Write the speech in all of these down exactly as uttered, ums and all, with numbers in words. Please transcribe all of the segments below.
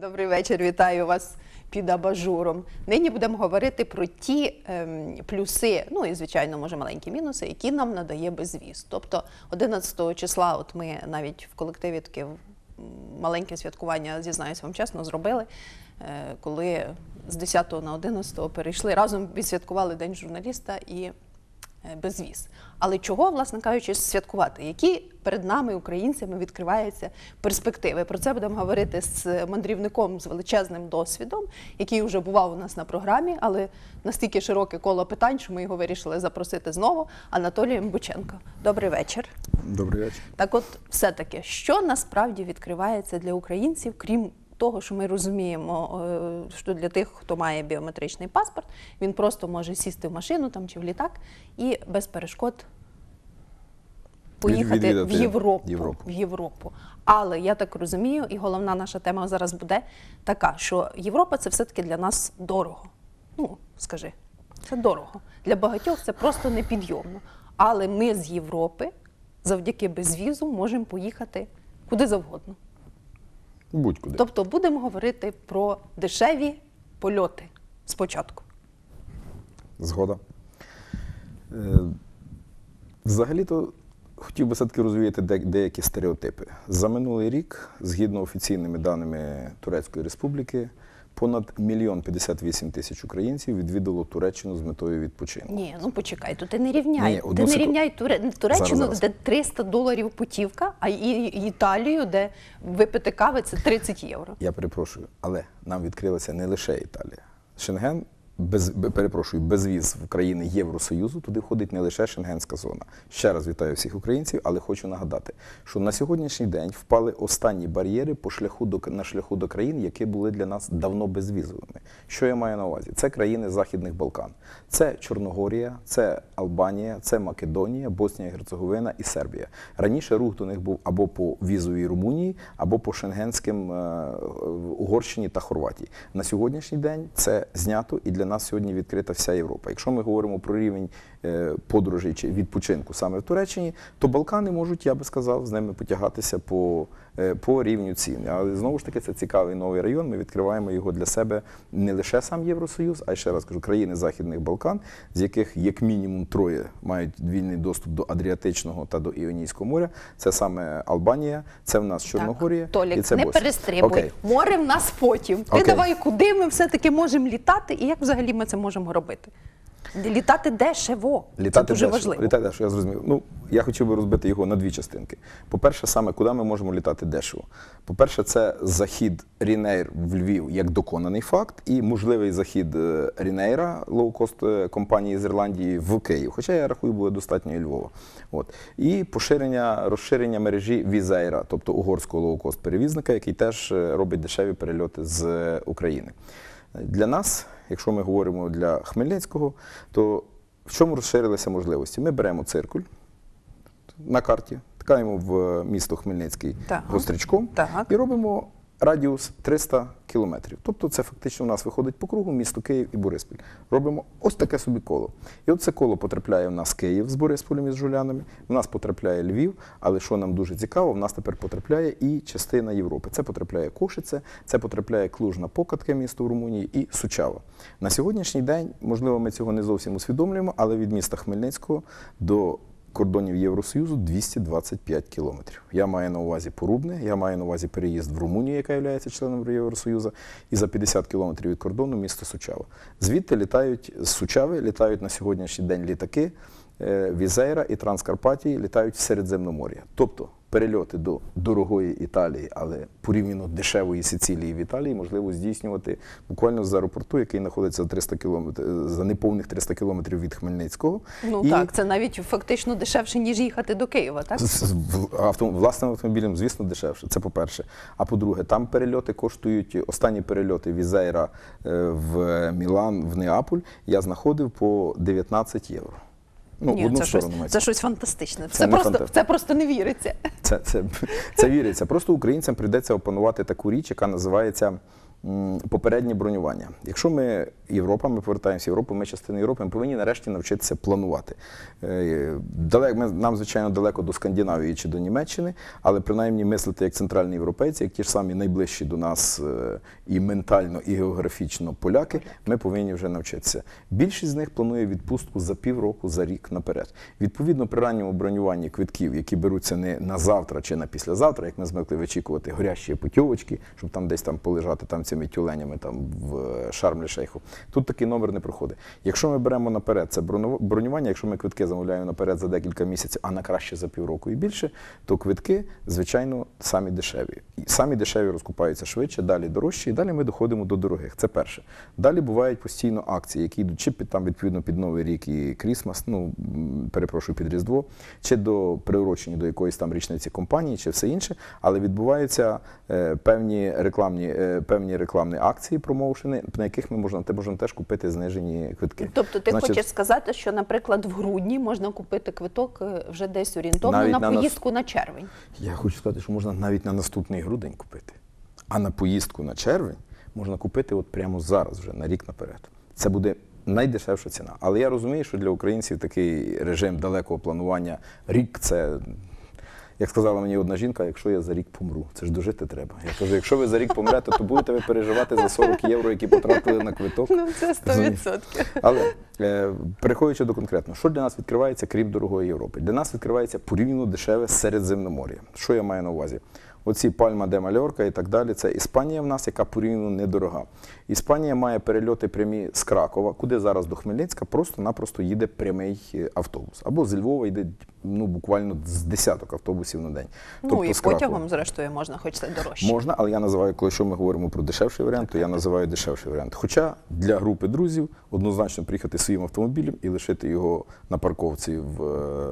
Добрий вечір, вітаю вас під абажуром. Нині будемо говорити про ті ем, плюси, ну і, звичайно, може, маленькі мінуси, які нам надає безвіз. Тобто одинадцятого числа, от ми навіть в колективі таке маленьке святкування, зізнаюсь вам чесно, зробили, е, коли з десятого на одинадцяте перейшли, разом відсвяткували День журналіста і безвіз. Але чого, власне кажучи, святкувати? Які перед нами, українцями, відкриваються перспективи? Про це будемо говорити з мандрівником з величезним досвідом, який вже бував у нас на програмі, але настільки широке коло питань, що ми його вирішили запросити знову, Анатолієм Бученко. Добрий вечір. Добрий вечір. Так от, все-таки, що насправді відкривається для українців, крім того, що ми розуміємо, що для тих, хто має біометричний паспорт, він просто може сісти в машину там, чи в літак і без перешкод поїхати в Європу, Європу. в Європу. Але я так розумію, і головна наша тема зараз буде така, що Європа – це все-таки для нас дорого. Ну, скажи, це дорого. Для багатьох це просто непідйомно. Але ми з Європи завдяки безвізу можемо поїхати куди завгодно. Будь-куди. Тобто будемо говорити про дешеві польоти спочатку. Згода. Е, Взагалі-то хотів би все-таки розвіяти де, деякі стереотипи. За минулий рік, згідно офіційними даними Турецької Республіки, понад мільйон п'ятдесят вісім тисяч українців відвідало Туреччину з метою відпочинку. Ні, ну почекай, то ти не рівняй. Ні, ти не секу... рівняй Туре... Туреччину, зараз, зараз. де триста доларів путівка, а і Італію, де випити кави – це тридцять євро. Я перепрошую, але нам відкрилася не лише Італія. Шенген, без, перепрошую, безвіз в країни Євросоюзу, туди входить не лише шенгенська зона. Ще раз вітаю всіх українців, але хочу нагадати, що на сьогоднішній день впали останні бар'єри по шляху до, на шляху до країн, які були для нас давно безвізовими. Що я маю на увазі? Це країни Західних Балкан. Це Чорногорія, це Албанія, це Македонія, Боснія і Герцеговина і Сербія. Раніше рух до них був або по візовій Румунії, або по шенгенським е, Угорщині та Хорватії. На сьогоднішній день це знято, і для нас сьогодні відкрита вся Європа. Якщо ми говоримо про рівень е, подорожей чи відпочинку саме в Туреччині, то Балкани можуть, я би сказав, з ними потягатися по, е, по рівню цін. Але знову ж таки, це цікавий новий район, ми відкриваємо його для себе не лише сам Євросоюз, а й ще раз кажу, країни Західних Балкан, з яких як мінімум троє мають вільний доступ до Адріатичного та до Іонійського моря. Це саме Албанія, це в нас Чорногорія, Толік, і це не Боснія. перестрибуй. Окей. Море в нас потім. Ти Окей. давай, куди ми все-таки можемо літати і як взагалі ми це можемо робити? Літати дешево. Літати це дуже дешево. важливо. Літати дешево, я зрозумів. Ну, я хотів би розбити його на дві частинки. По-перше, саме куди ми можемо літати дешево. По-перше, це захід Ryanair в Львів як доконаний факт і можливий захід Ryanair, лоукост компанії з Ірландії, в Київ. Хоча, я рахую, буде достатньо і Львова. От. І поширення, розширення мережі Візейра, тобто угорського лоукост-перевізника, який теж робить дешеві перельоти з України. Для нас, якщо ми говоримо для Хмельницького, то в чому розширилися можливості? Ми беремо циркуль на карті, ткаємо в місто Хмельницький так. гострячком так. і робимо радіус триста кілометрів. Тобто це фактично у нас виходить по кругу місто Київ і Бориспіль. Робимо ось таке собі коло. І от це коло потрапляє в нас Київ з Борисполем і з Жулянами, в нас потрапляє Львів, але що нам дуже цікаво, в нас тепер потрапляє і частина Європи. Це потрапляє Кошице, це потрапляє Клуж-Напока, місто в Румунії, і Сучава. На сьогоднішній день, можливо, ми цього не зовсім усвідомлюємо, але від міста Хмельницького до кордонів Євросоюзу двісті двадцять п'ять кілометрів. Я маю на увазі Порубне, я маю на увазі переїзд в Румунію, яка є членом Євросоюзу, і за п'ятдесят кілометрів від кордону місто Сучава. Звідти літають, з Сучави літають на сьогоднішній день літаки Візейра і Транскарпатії, літають в Середземномор'я. Тобто перельоти до дорогої Італії, але порівняно дешевої Сицилії в Італії можливо здійснювати буквально з аеропорту, який знаходиться за триста кілометрів, за неповних триста кілометрів від Хмельницького. Ну і... так, це навіть фактично дешевше, ніж їхати до Києва, так? З, з авто, власним автомобілем, звісно, дешевше, це по-перше. А по-друге, там перельоти коштують, останні перельоти Візейра в Мілан, в Неаполь, я знаходив по дев'ятнадцять євро. Ну, Ні, в одну це, сторону щось, це щось фантастичне. Це, це, просто, фанта... це просто не віриться. Це, це, це віриться. Просто українцям прийдеться опанувати таку річ, яка називається м, попереднє бронювання. Якщо ми Європа, ми повертаємося в Європу, ми частина Європи, ми повинні нарешті навчитися планувати. Е, далек- ми- Нам, звичайно, далеко до Скандинавії чи до Німеччини, але принаймні мислити як центральні європейці, як ті ж самі найближчі до нас е, і ментально, і географічно поляки, ми повинні вже навчитися. Більшість з них планує відпустку за півроку, за рік наперед. Відповідно, при ранньому бронюванні квитків, які беруться не на завтра чи на післязавтра, як ми звикли вичікувати горящі путьовочки, щоб там десь там полежати там цими тюленями там в Шарм-ель-Шейху. Тут такий номер не проходить. Якщо ми беремо наперед це бронювання, якщо ми квитки замовляємо наперед за декілька місяців, а на краще за півроку і більше, то квитки, звичайно, самі дешеві. І самі дешеві розкупаються швидше, далі дорожчі, і далі ми доходимо до дорогих. Це перше. Далі бувають постійно акції, які йдуть чи під, там, відповідно під Новий рік і Крісмас, ну, м, перепрошую, під Різдво, чи до приурочені до якоїсь там річниці компанії, чи все інше, але відбуваються е, певні рекламні, е, певні рекламні акції, промоушени, на яких ми можна, можемо теж купити знижені квитки. Тобто ти Значить, хочеш сказати, що, наприклад, в грудні можна купити квиток е, вже десь орієнтовно Навіть на на нас- поїздку на червень? Я хочу сказати, що можна навіть на наступний грудень купити. А на поїздку на червень можна купити от прямо зараз, вже на рік наперед. Це буде найдешевша ціна. Але я розумію, що для українців такий режим далекого планування рік – це, як сказала мені одна жінка, якщо я за рік помру, це ж дожити треба. Я кажу, якщо ви за рік помрете, то будете ви переживати за сорок євро, які потратили на квиток. Ну, це сто відсотків. Але, е, переходячи до конкретного, що для нас відкривається, крім дорогої Європи? Для нас відкривається порівняно дешеве Середземномор'я. Що я маю на увазі? Оці Пальма де Мальорка і так далі, це Іспанія в нас, яка порівняно недорога. Іспанія має перельоти прямі з Кракова, куди зараз до Хмельницька просто-напросто їде прямий автобус. Або з Львова йде ну, буквально з десяток автобусів на день. Ну Тобто і з Кракова. потягом, зрештою, можна, хоч це дорожче. Можна, але я називаю, коли що ми говоримо про дешевший варіант, то я називаю дешевший варіант. Хоча для групи друзів однозначно приїхати своїм автомобілем і лишити його на парковці в,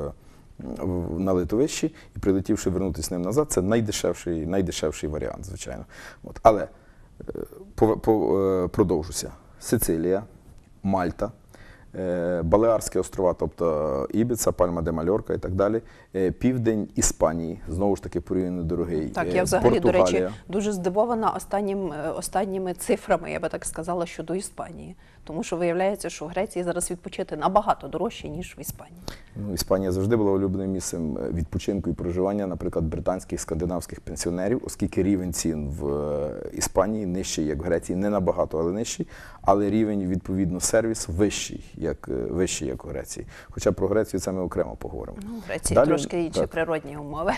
в, на литовищі і прилетівши вернутися ним назад, це найдешевший, найдешевший варіант, звичайно. От. Але по, по, продовжуся. Сицилія, Мальта, Балеарські острова, тобто Ібіца, Пальма де Мальорка і так далі, південь Іспанії, знову ж таки порівняно дорогий. Так, я взагалі, Португалія. до речі, дуже здивована останнім, останніми цифрами, я би так сказала, щодо Іспанії. Тому що виявляється, що в Греції зараз відпочити набагато дорожче, ніж в Іспанії. Ну, Іспанія завжди була улюбленим місцем відпочинку і проживання, наприклад, британських, скандинавських пенсіонерів, оскільки рівень цін в Іспанії нижчий, як в Греції, не набагато, але нижчий, але рівень, відповідно, сервіс вищий, як, вищий, як у Греції. Хоча про Грецію це ми окремо поговоримо. Ну, в Греції Далі, трошки інші так. природні умови.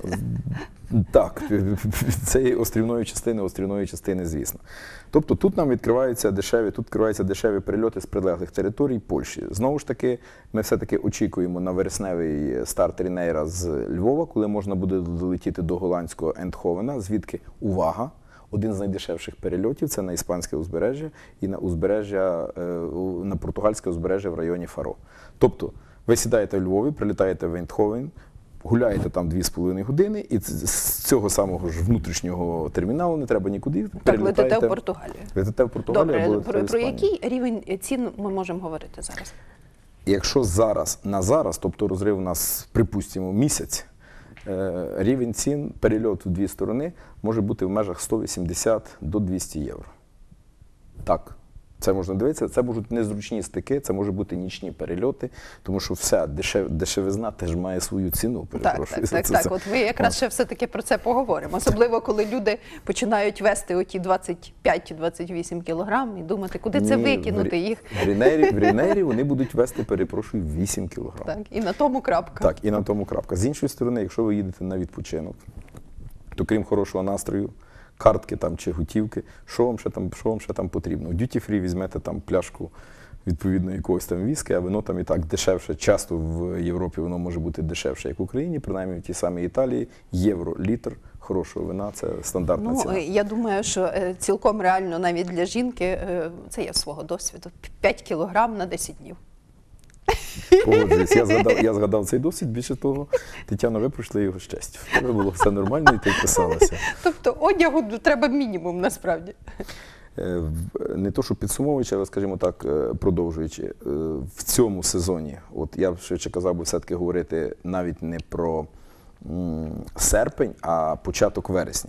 Так, це є острівної частини, острівної частини, звісно. Тобто тут нам відкриваються дешеві, тут відкриваються дешеві перельоти з прилеглих територій Польщі. Знову ж таки, ми все-таки очікуємо на вересневий старт Рінейра з Львова, коли можна буде долетіти до голландського Ендховена, звідки, увага, один з найдешевших перельотів – це на іспанське узбережжя і на узбережжя, на португальське узбережжя в районі Фаро. Тобто, ви сідаєте в Львові, прилітаєте в Ендховен, гуляєте там дві з половиною години, і з цього самого ж внутрішнього терміналу не треба нікуди. Так, летите в Португалію. Летите в Португалію або Добре, летите в про, про Іспанію. який рівень цін ми можемо говорити зараз? Якщо зараз, на зараз, тобто розрив у нас, припустимо, місяць, е, рівень цін, перельот в дві сторони може бути в межах сто вісімдесят до двісті євро. Так. Це можна дивитися, це можуть незручні стики, це може бути нічні перельоти, тому що вся дешев, дешевизна теж має свою ціну. Так, так, так, так. От ви якраз ще все-таки про це поговоримо. Особливо, коли люди починають вести оті двадцять п'ять - двадцять вісім кілограм і думати, куди це Ні, викинути в, їх. В Рінейрі, в Рінейрі вони будуть вести, перепрошую, вісім кілограм. Так, і на тому крапка. Так, і на тому крапка. З іншої сторони, якщо ви їдете на відпочинок, то крім хорошого настрою, картки там чи готівки, що вам ще там, що вам ще там потрібно. У Duty Free візьмете там пляшку, відповідно, якогось там віскі, а вино там і так дешевше. Часто в Європі воно може бути дешевше, як в Україні, принаймні в тій самій Італії. Євро, літр хорошого вина – це стандартна Ну, ціна. я думаю, що е, цілком реально навіть для жінки, е, це я свого досвіду, п'ять кілограм на десять днів. Погоджуюсь, я згадав, я згадав цей досвід. Більше того, Тетяно, ви пройшли його з честю. В тебе було все нормально і ти вписалася. Тобто одягу треба мінімум, насправді. Е, Не то, що підсумовуючи, але, скажімо так, е, продовжуючи, е, в цьому сезоні, от я б швидше казав би все-таки говорити навіть не про м, серпень, а початок вересня.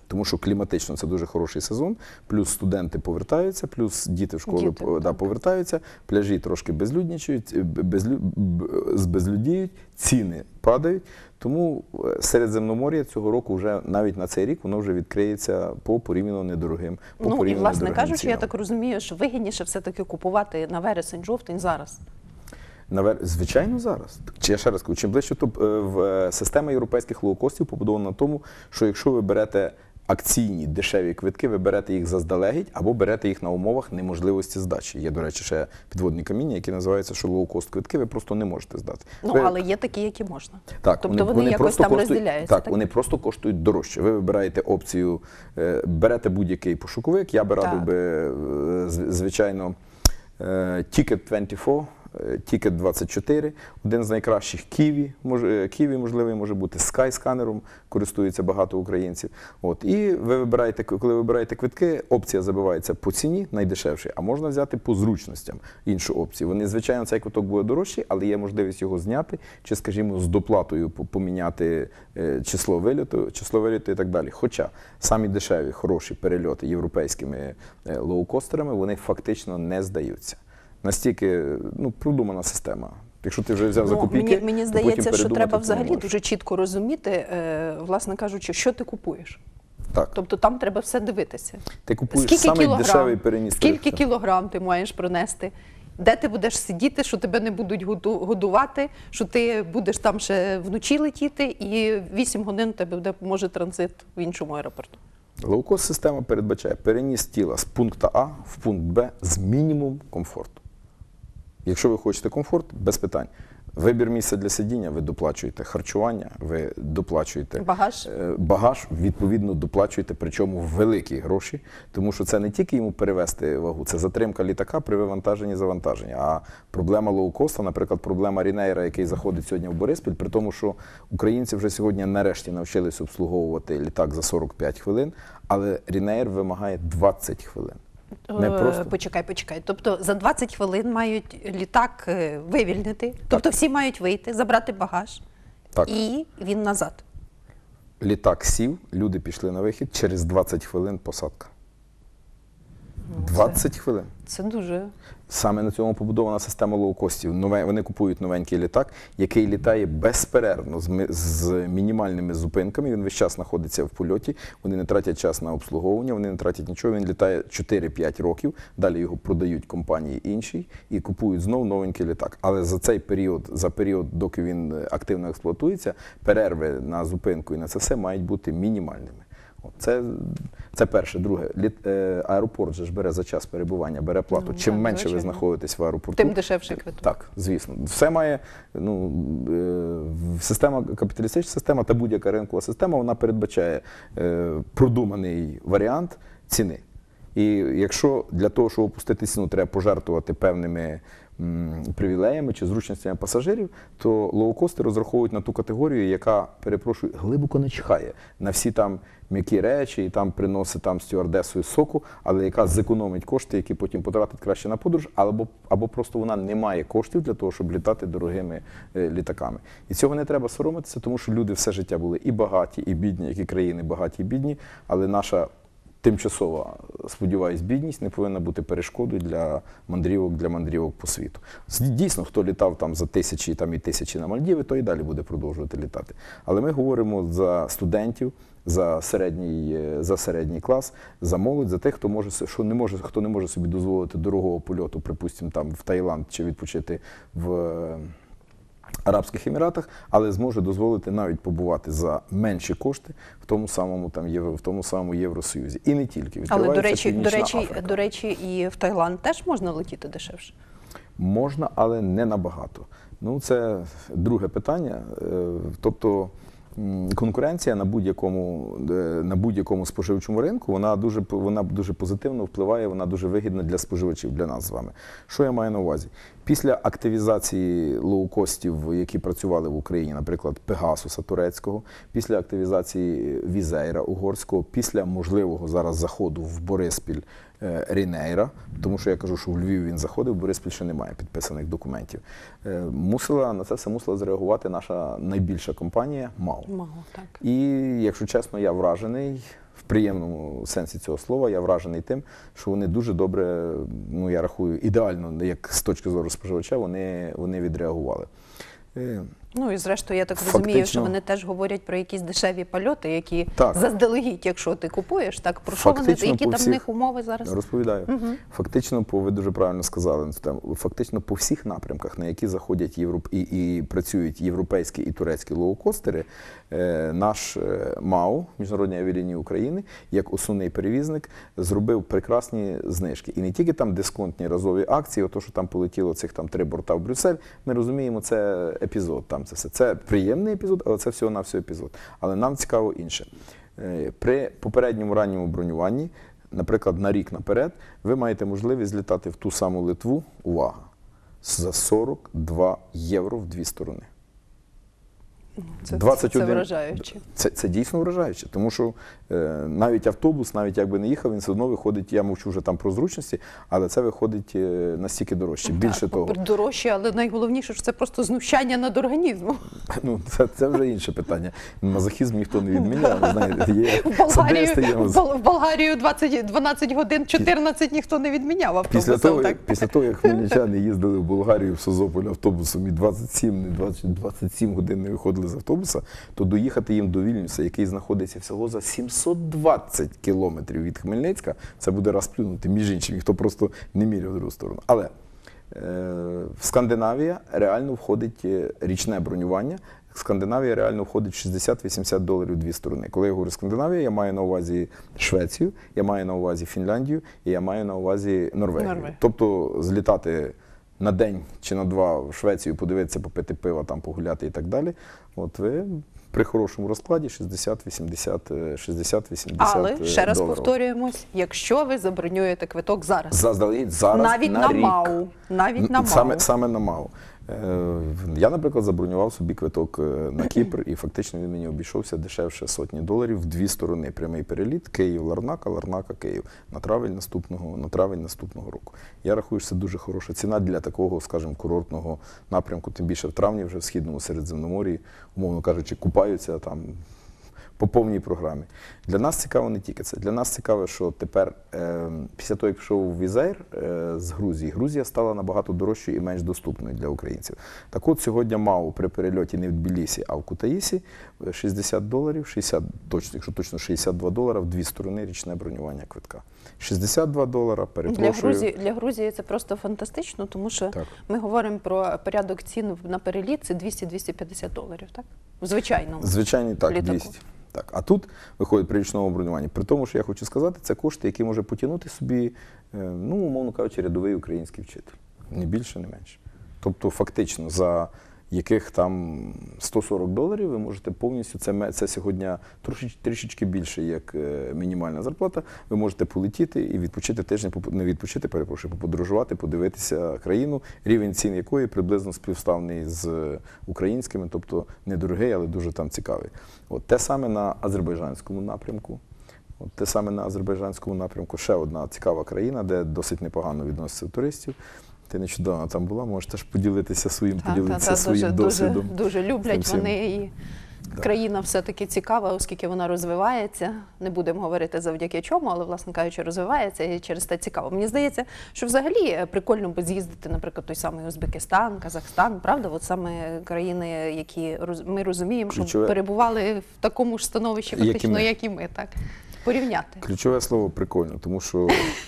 Тому що кліматично це дуже хороший сезон, плюс студенти повертаються, плюс діти в школу Діти, да, так. повертаються, пляжі трошки безлюднічують, безлю, б- збезлюдіють, ціни падають. Тому Середземномор'я цього року вже навіть на цей рік воно вже відкриється по порівняно недорогим. По Ну і, порівняно власне недорогим кажучи, я цінам. так розумію, що вигідніше все-таки купувати на вересень-жовтень зараз. Навер- Звичайно, зараз. Чи я ще раз кажу, чим ближче, то е, в е, система європейських лоукостів побудована на тому, що якщо ви берете акційні дешеві квитки, ви берете їх заздалегідь або берете їх на умовах неможливості здачі. Є, до речі, ще підводні каміння, які називаються, що лоукост квитки ви просто не можете здати. Ну, ви... але є такі, які можна. Так, Тобто вони, якось просто там коштують, розділяються, Так, так? вони просто коштують дорожче. Ви вибираєте опцію, е, берете будь-який пошуковик. Я би радив Так. би, е, зв- звичайно, е, Ticket двадцять чотири, е, Ticket двадцять чотири, один з найкращих Kiwi, може, Kiwi, можливо, може бути, Skyscanner, користується багато українців. От, і ви вибираєте, коли ви вибираєте квитки, опція забивається по ціні, найдешевший, а можна взяти по зручностям іншу опцію. Вони, звичайно, цей квиток буде дорожчий, але є можливість його зняти, чи, скажімо, з доплатою по- поміняти е, число виліту, число виліту і так далі. Хоча самі дешеві, хороші перельоти європейськими е, лоукостерами, вони фактично не здаються. Настільки ну, продумана система. Якщо ти вже взяв за Ну, копійки, мені, мені то здається, потім що передумати треба ти не взагалі можеш. дуже чітко розуміти, е, власне кажучи, що ти купуєш. Так. Тобто там треба все дивитися. Ти купуєш Скільки самий кілограм, дешевий переніс. скільки кілограм ти маєш пронести, де ти будеш сидіти, що тебе не будуть году- годувати, що ти будеш там ще вночі летіти, і вісім годин у тебе буде, може, транзит в іншому аеропорту. Лоукост-система передбачає переніс тіла з пункту А в пункт Б з мінімум комфорту. Якщо ви хочете комфорт, без питань. Вибір місця для сидіння, ви доплачуєте харчування, ви доплачуєте Багаж. е, багаж, відповідно доплачуєте, причому великі гроші, тому що це не тільки йому перевести вагу, це затримка літака при вивантаженні завантаження. А проблема лоукоста, наприклад, проблема Рінейра, який заходить сьогодні в Бориспіль, при тому, що українці вже сьогодні нарешті навчились обслуговувати літак за сорок п'ять хвилин, але Рінейр вимагає двадцять хвилин. Не Е, просто. Почекай, почекай. Тобто за двадцять хвилин мають літак е, вивільнити, тобто всі мають вийти, забрати багаж, Так. і він назад. Літак сів, люди пішли на вихід, через двадцять хвилин посадка. двадцять хвилин. Це дуже. Саме на цьому побудована система лоукостів. Нове, вони купують новенький літак, який літає безперервно з, ми- з мінімальними зупинками. Він весь час знаходиться в польоті, вони не тратять час на обслуговування, вони не тратять нічого. Він літає чотири-п'ять років, далі його продають компанії інші і купують знов новенький літак. Але за цей період, за період, доки він активно експлуатується, перерви на зупинку і на це все мають бути мінімальними. От Це, це перше. Друге, літ, е, аеропорт же ж бере за час перебування, бере плату. Ну, Чим так, менше ви звичайно. знаходитесь в аеропорту, Тим дешевший квиток. Так, звісно. Все має, ну, е, система, капіталістична система та будь-яка ринкова система, вона передбачає е, продуманий варіант ціни. І якщо для того, щоб опустити ціну, треба пожертвувати певними м, привілеями чи зручностями пасажирів, то лоукости розраховують на ту категорію, яка, перепрошую, глибоко не чхає на всі там м'які речі і там приносить там стюардесою соку, але яка зекономить кошти, які потім потратить краще на подорож, або, або просто вона не має коштів для того, щоб літати дорогими е, літаками. І цього не треба соромитися, тому що люди все життя були і багаті, і бідні, як і країни багаті і бідні, але наша тимчасова, сподіваюсь, бідність не повинна бути перешкодою для мандрівок, для мандрівок по світу. Дійсно, хто літав там за тисячі там, і тисячі на Мальдіви, то і далі буде продовжувати літати. Але ми говоримо за студентів, за середній, за середній клас, за молодь, за тих, хто може, що не може, хто не може собі дозволити дорогого польоту, припустимо, там в Таїланд чи відпочити в Арабських Еміратах, але зможе дозволити навіть побувати за менші кошти в тому самому там євро, в тому самому Євросоюзі. І не тільки. Але, до Відкривається речі, до Північна речі, Африка. до речі, і в Таїланд теж можна летіти дешевше. Можна, але не набагато. Ну, це друге питання. Е, Тобто м, конкуренція на будь-якому е, на будь-якому споживчому ринку, вона дуже, вона дуже позитивно впливає, вона дуже вигідна для споживачів, для нас з вами. Що я маю на увазі? Після активізації лоукостів, які працювали в Україні, наприклад, Пегасуса турецького, після активізації Візейра угорського, після можливого зараз заходу в Бориспіль е, Рінейра, тому що я кажу, що в Львів він заходив, в Бориспіль ще немає підписаних документів. Е, Мусила, на це все мусила зреагувати наша найбільша компанія МАУ. Мало, так. І, якщо чесно, я вражений приємному сенсі цього слова. Я вражений тим, що вони дуже добре, ну я рахую, ідеально, як з точки зору споживача, вони, вони відреагували. Е, Ну і зрештою, я так Фактично- розумію, що вони теж говорять про якісь дешеві польоти, які Так. заздалегідь, якщо ти купуєш, так про що вони, Фактично які по там в всіх- них умови зараз? Розповідаю. Фактично, по, ви дуже правильно сказали на цю тему, фактично по всіх напрямках, на які заходять європ... і, і працюють європейські і турецькі лоукостери, е, наш е, МАУ, Міжнародні авіалінії України, як основний перевізник, зробив прекрасні знижки. І не тільки там дисконтні разові акції, ото, що там полетіло цих там три борта в Брюссель, ми розуміємо, це епізод. Там це все. Це приємний епізод, але це всього-навсього епізод. Але нам цікаво інше. Е, При попередньому ранньому бронюванні, наприклад, на рік наперед, ви маєте можливість злітати в ту саму Литву, увага, за сорок два євро в дві сторони. Це, двадцять один це вражаюче. Це, це дійсно вражаюче, тому що е, навіть автобус, навіть якби не їхав, він все одно виходить, я мовчу вже там про зручності, але це виходить е, настільки дорожче. Більше Так, того, дорожче, але найголовніше, що це просто знущання над організмом. ну, це, це вже інше питання. Мазохізм ніхто не відміняв, знаєте, є В Болгарію, садисти, є в маз- Бол- в Болгарію двадцять, дванадцять годин, чотирнадцять ніхто не відміняв автобусом. Після того, так? як, після того, як хмельничани їздили в Болгарію в Созополь автобусом і двадцять сім, не двадцять, двадцять сім годин не виходили з автобуса, то доїхати їм до Вільнюса, який знаходиться всього за сімсот двадцять кілометрів від Хмельницька, це буде розплюнути, між іншим, ніхто просто не міряв в другу сторону. Але е, в Скандинавія реально входить е, річне бронювання. Скандинавія реально входить в шістдесят-вісімдесят доларів дві сторони. Коли я говорю Скандинавія, я маю на увазі Швецію, я маю на увазі Фінляндію і я маю на увазі Норвегію. Норвегію. Тобто злітати на день чи на два в Швецію, подивитися, попити пива, там погуляти і так далі. От ви при хорошому розкладі шістдесят-вісімдесят шістдесят-вісімдесят Але, ще раз доларів. повторюємось, якщо ви забронюєте квиток зараз, Заздалегідь зараз навіть на, на, рік. МАУ, навіть на МАУ. Саме, саме на МАУ. Е, Я, наприклад, забронював собі квиток е, на Кіпр, і фактично він мені обійшовся дешевше сотні доларів в дві сторони. Прямий переліт Київ-Ларнака, Ларнака-Київ на травень наступного, на травень наступного року. Я рахую, що це дуже хороша ціна для такого, скажімо, курортного напрямку, тим більше в травні вже в Східному Середземномор'ї, умовно кажучи, купаються там по повній програмі. Для нас цікаво не тільки це. Для нас цікаво, що тепер, е, після того, як пішов Візаєр е, з Грузії, Грузія стала набагато дорожчою і менш доступною для українців. Так от сьогодні МАУ при перельоті не в Тбілісі, а в Кутаїсі шістдесят доларів, шістдесят, точно, якщо точно шістдесят два долара в дві сторони річне бронювання квитка. шістдесят два долара, Для перепрошую. Грузії, для Грузії це просто фантастично, тому що Так. ми говоримо про порядок цін на переліт, це двісті-двісті п'ятдесят доларів, так? В звичайному. Звичайний так, літаку. двісті. Так. А тут виходить при річному бронюванні. При тому, що я хочу сказати, це кошти, які може потягнути собі, е, ну, умовно кажучи, рядовий український вчитель. Не більше, не менше. Тобто, фактично, за яких там сто сорок доларів ви можете повністю, це, ме- це сьогодні трошеч, трішечки більше, як е, мінімальна зарплата, ви можете полетіти і відпочити тиждень, попо- не відпочити, перепрошую, поподорожувати, подивитися країну, рівень цін якої приблизно співставний з українськими, тобто недорогий, але дуже там цікавий. От те саме на азербайджанському напрямку. От те саме на азербайджанському напрямку. Ще одна цікава країна, де досить непогано відносяться до туристів. Ти нещодавно там була, можеш теж поділитися своїм, Та, поділитися та, та, своїм дуже, досвідом. Дуже, дуже люблять Цим вони і країна все-таки цікава, оскільки вона розвивається. Не будемо говорити завдяки чому, але, власне кажучи, розвивається і через те цікаво. Мені здається, що взагалі прикольно би з'їздити, наприклад, той самий Узбекистан, Казахстан, правда? От саме країни, які роз- ми розуміємо, що Ключове- перебували в такому ж становищі Як і фактично, ми. як і ми, так? Порівняти. Ключове слово прикольно, тому що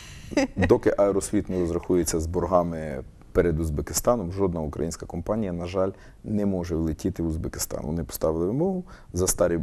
доки Аеросвіт не розрахується з боргами перед Узбекистаном, жодна українська компанія, на жаль, не може влетіти в Узбекистан. Вони поставили вимогу за старі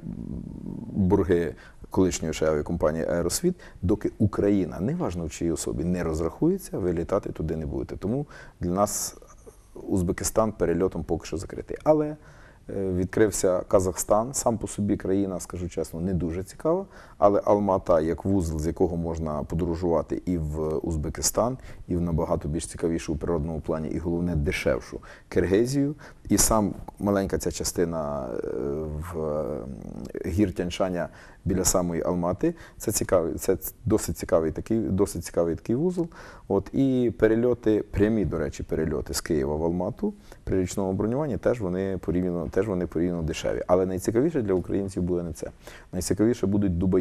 борги колишньої ще авіакомпанії Аеросвіт, доки Україна, неважно в чиїй особі, не розрахується, ви літати туди не будете. Тому для нас Узбекистан перельотом поки що закритий. Але е, відкрився Казахстан, сам по собі країна, скажу чесно, не дуже цікава, але Алма-Ата як вузол, з якого можна подорожувати і в Узбекистан, і в набагато більш цікавішу у природному плані, і головне дешевшу Киргизію, і сам маленька ця частина е, в е, гір Тянь-Шаня біля самої Алма-Ати, це цікавий, це досить цікавий такий, досить цікавий такий вузол. От і перельоти, прямі, до речі, перельоти з Києва в Алма-Ату при річному бронюванні теж вони порівняно, теж вони порівняно дешеві. Але найцікавіше для українців буде не це. Найцікавіше будуть Дубаї.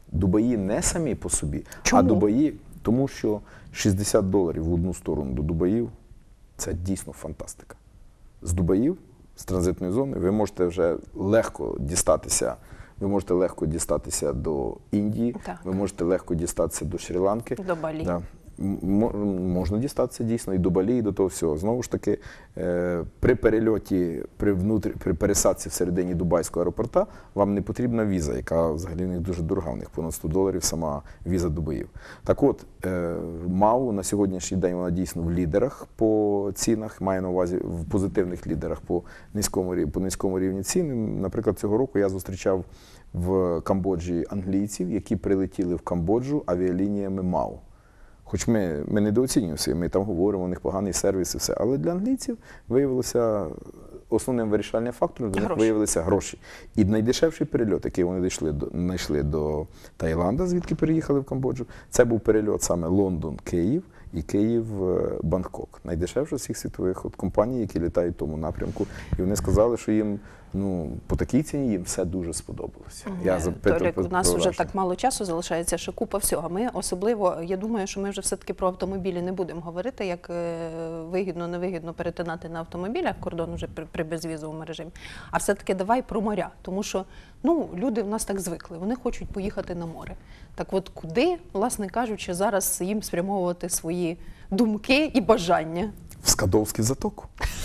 Дубаї не самі по собі, Чому? а Дубаї, тому що шістдесят доларів в одну сторону до Дубаїв – це дійсно фантастика. З Дубаїв, з транзитної зони, ви можете вже легко дістатися, ви можете легко дістатися до Індії, Так. ви можете легко дістатися до Шрі-Ланки. До Балі. Да. М- Можна дістатися дійсно і до Балі, і до того всього. Знову ж таки, е, при перельоті, при, внутрі, при пересадці всередині Дубайського аеропорта вам не потрібна віза, яка взагалі в них дуже дорога, в них понад сто доларів сама віза Дубаїв. Так от, е, МАУ на сьогоднішній день вона дійсно в лідерах по цінах, має на увазі в позитивних лідерах по низькому, рів- по низькому рівні цін. Наприклад, цього року я зустрічав в Камбоджі англійців, які прилетіли в Камбоджу авіалініями МАУ. Хоч ми, ми недооцінюємо все, ми там говоримо, у них поганий сервіс і все. Але для англійців виявилося основним вирішальним фактором, для них Гроші. виявилися гроші. І найдешевший перельот, який вони дійшли до, знайшли до Таїланда, звідки переїхали в Камбоджу, це був перельот саме Лондон-Київ і Київ-Бангкок. Найдешевша з всіх світових от компаній, які літають в тому напрямку. І вони сказали, що їм ну, по такій ціні їм все дуже сподобалося. Я запитав Толік, про- у нас про вже враження. так мало часу залишається, ще купа всього. Ми особливо, я думаю, що ми вже все-таки про автомобілі не будемо говорити, як е, вигідно, невигідно перетинати на автомобілях кордон уже при, при безвізовому режимі. А все-таки давай про моря, тому що ну, люди в нас так звикли, вони хочуть поїхати на море. Так от куди, власне кажучи, зараз їм спрямовувати свої думки і бажання? В Скадовську затоку.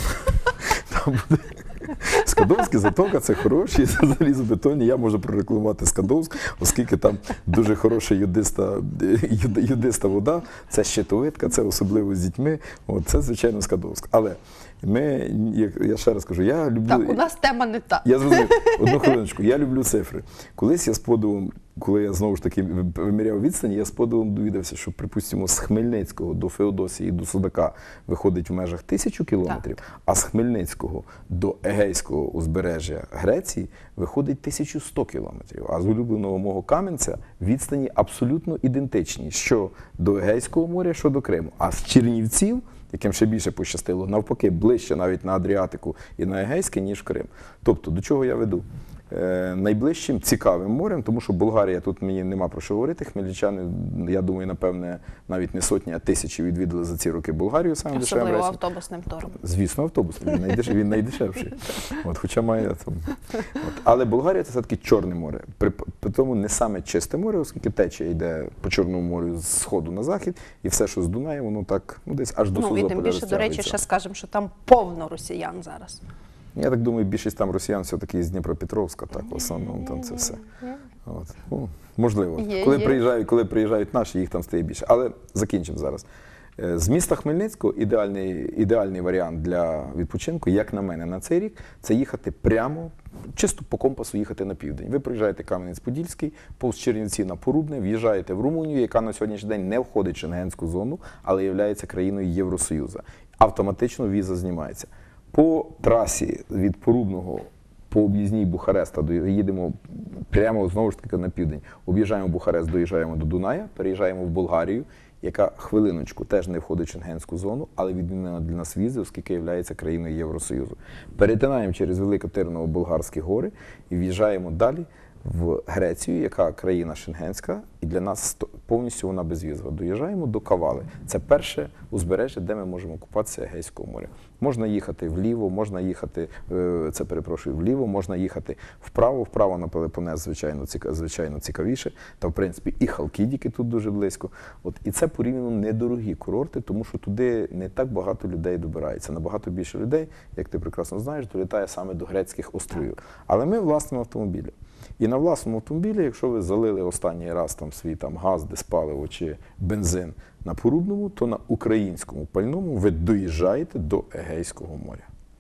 Там буде... Скадовська затока – це хороші залізобетонні. Я можу прорекламувати Скадовськ, оскільки там дуже хороша юдиста, юд- юдиста вода, це щитовидка, це особливо з дітьми. От, це, звичайно, Скадовськ. Але ми, як я ще раз кажу, я люблю... Так, у нас тема не та. Я зрозумів. Одну хвилиночку. Я люблю цифри. Колись я з подивом, коли я знову ж таки виміряв відстані, я з подивом довідався, що, припустимо, з Хмельницького до Феодосії, до Судака виходить в межах тисячу кілометрів, а з Хмельницького до Егейського узбережжя Греції виходить тисячу сто кілометрів. А з улюбленого мого Кам'янця відстані абсолютно ідентичні, що до Егейського моря, що до Криму. А з Чернівців, яким ще більше пощастило, навпаки, ближче навіть на Адріатику і на Егейське, ніж Крим. Тобто, до чого я веду? Е, найближчим цікавим морем, тому що Болгарія, тут мені нема про що говорити, хмельничани, я думаю, напевне, навіть не сотні, а тисячі відвідали за ці роки Болгарію саме дешевим Особливо рейсом. автобусним туром. Звісно, автобусний, він, найдеш... він найдешевший. От, хоча має там. От. Але Болгарія це все-таки Чорне море. При, при тому не саме чисте море, оскільки течія йде по Чорному морю з сходу на захід, і все, що з Дунаю, воно так ну, десь аж до Ну і Созополя тим більше, до речі, розтягується. ще скажемо, що там повно росіян зараз. Я так думаю, більшість там росіян все-таки з Дніпропетровська, так, в основному там це все. От. Ну, можливо. Є, коли, є. Приїжджають, коли приїжджають наші, їх там стає більше. Але закінчимо зараз. Е, З міста Хмельницького ідеальний, ідеальний варіант для відпочинку, як на мене, на цей рік, це їхати прямо, чисто по компасу їхати на південь. Ви приїжджаєте Кам'янець-Подільський, повз Чернівці на Порубне, в'їжджаєте в Румунію, яка на сьогоднішній день не входить в Шенгенську зону, але є країною Євросоюзу. Автоматично віза знімається. По трасі від Порубного по об'їзній Бухареста їдемо прямо знову ж таки на південь. Об'їжджаємо Бухарест, доїжджаємо до Дуная, переїжджаємо в Болгарію, яка, хвилиночку, теж не входить в Шенгенську зону, але відмінена для нас візи, оскільки є країною Євросоюзу. Перетинаємо через Великотирново-Болгарські гори і в'їжджаємо далі в Грецію, яка країна шенгенська, і для нас повністю вона безвізова. Доїжджаємо до Кавали. Це перше узбережжя, де ми можемо купатися Егейського моря. Можна їхати вліво, можна їхати, це перепрошую, вліво, можна їхати вправо, вправо на Пелопонез, звичайно, ціка, звичайно цікавіше. Та, в принципі, і Халкідіки тут дуже близько. От, і це порівняно недорогі курорти, тому що туди не так багато людей добирається. Набагато більше людей, як ти прекрасно знаєш, долітає саме до грецьких островів. Але ми власним автомобілем. І на власному автомобілі, якщо ви залили останній раз там свій там газ, диспаливо чи бензин на Порубному, то на українському пальному ви доїжджаєте до Егейського моря.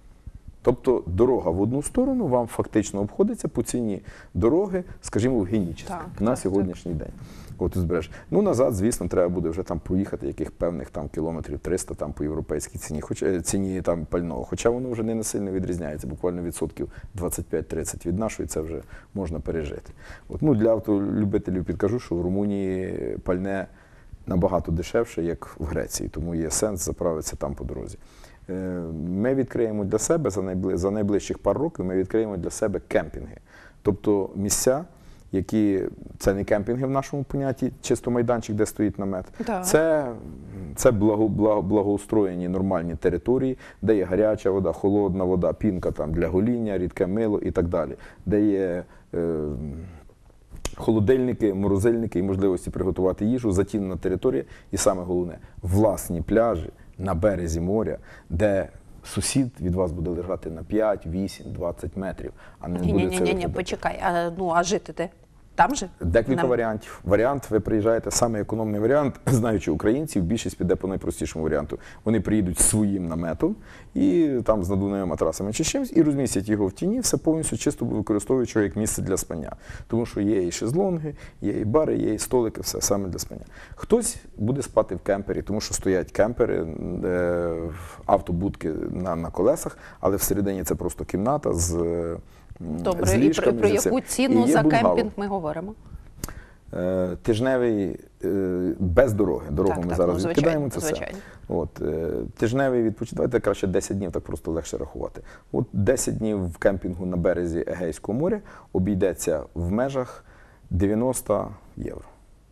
Тобто дорога в одну сторону вам фактично обходиться по ціні дороги, скажімо, в Генічеську на так, сьогоднішній так. день. От узбережжя. Ну, назад, звісно, треба буде вже там проїхати яких певних там кілометрів триста там по європейській ціні, хоча ціні там пального. Хоча воно вже не сильно відрізняється, буквально відсотків двадцять п'ять тридцять від нашої, це вже можна пережити. От, ну, для автолюбителів підкажу, що в Румунії пальне набагато дешевше, як в Греції, тому є сенс заправитися там по дорозі. Ми відкриємо для себе за найбли... за найближчих пару років, ми відкриємо для себе кемпінги. Тобто місця, які це не кемпінги в нашому понятті, чисто майданчик, де стоїть намет. Так. Це, це благо, благо, благоустроєні нормальні території, де є гаряча вода, холодна вода, пінка там для гоління, рідке мило і так далі, де є е, холодильники, морозильники і можливості приготувати їжу, затінена територія і саме головне – власні пляжі на березі моря, де сусід від вас буде лежати на п'ять, вісім, двадцять метрів, а не Ні, буде ні, це ні, ні, виглядати. почекай, а, ну, а жити де? Там же? Декілька Нам- варіантів. Варіант, ви приїжджаєте, саме економний варіант, знаючи українців, більшість піде по найпростішому варіанту. Вони приїдуть з своїм наметом і там з надувними матрасами чи чимось, і розмістять його в тіні, все повністю чисто використовуючи його як місце для спання. Тому що є і шезлонги, є і бари, є і столики, все саме для спання. Хтось буде спати в кемпері, тому що стоять кемпери, е, автобудки на, на колесах, але всередині це просто кімната з Добре, з і ліжками, про, про за цим. яку І ціну є за бунгало. кемпінг ми говоримо? Е, Тижневий е, без дороги. Дорогу Так, ми так, зараз ну, звичайно, відкидаємо це все. звичайно. От, е, тижневий відпочинок, давайте краще десять днів, так просто легше рахувати. От десять днів в кемпінгу на березі Егейського моря обійдеться в межах дев'яносто євро.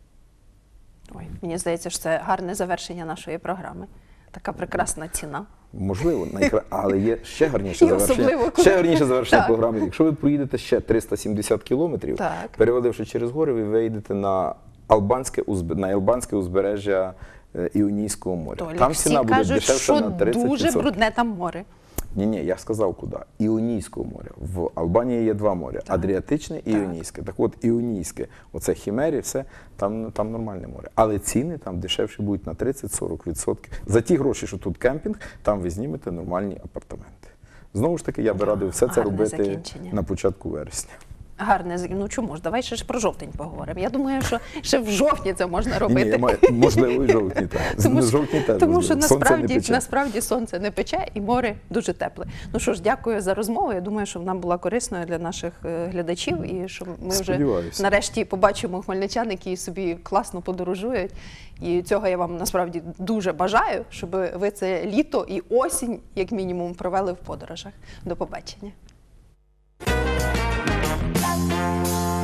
Ой, мені здається, що це гарне завершення нашої програми. Така прекрасна ціна. Можливо, найкра... але є ще гарніше І завершення. особливо, коли- Ще гарніше завершення Так. програми. Якщо ви проїдете ще триста сімдесят кілометрів, Так. переваливши через гори, ви вийдете на албанське, узб... на албанське узбережжя е, Іонійського моря. Толік, Там всі ціна буде кажуть, дешевша що на тридцять відсотків. дуже брудне там море. Ні, ні, я сказав куди. Іонійського моря. В Албанії є два моря: Адріатичне і Іонійське. Так от, Іонійське, оце Хімері, все, там, там нормальне море. Але ціни там дешевші будуть на тридцять-сорок відсотків. За ті гроші, що тут кемпінг, там ви знімете нормальні апартаменти. Знову ж таки, я би радив все це Гарне робити закінчення. на початку вересня. Гарне, з- ну чому ж, давай ще ж про жовтень поговоримо. Я думаю, що ще в жовтні це можна І ні, робити. я маю, можливо, і жовтні. Так. Тому, З- що- жовтні теж тому можливо. що Сонце не насправді, пече. насправді сонце не пече і море дуже тепле. Ну що ж, дякую за розмову. Я думаю, що вона була корисною для наших е, глядачів і що ми вже Сподіваюся. нарешті побачимо хмельничан, які собі класно подорожують. І цього я вам насправді дуже бажаю, щоб ви це літо і осінь, як мінімум, провели в подорожах. До побачення.